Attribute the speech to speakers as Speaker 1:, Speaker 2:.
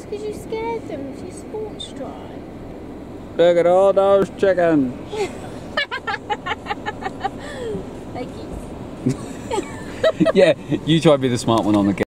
Speaker 1: It's because you scared them with your sports drive.
Speaker 2: Look at all those chickens.
Speaker 1: Thank you.
Speaker 2: Yeah, you try to be the smart one on the game.